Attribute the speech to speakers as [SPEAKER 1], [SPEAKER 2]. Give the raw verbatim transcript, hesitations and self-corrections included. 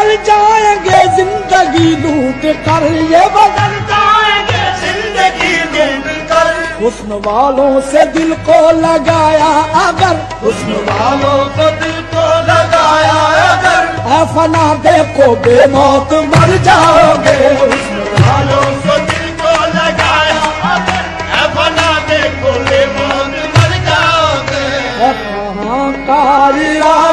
[SPEAKER 1] बदल जाएंगे जिंदगी लूट कर, ये बदल जाएंगे जिंदगी लूट कर। हुस्न वालों से दिल को लगाया अगर, हुस्न वालों को दिल को लगाया अगर, ऐ फना देखो बेमौत मर जाओगे। हुस्न वालों को दिल को लगाया अगर, ऐ फना देखो बेमौत मर जाओगे। कहाँ का इरादा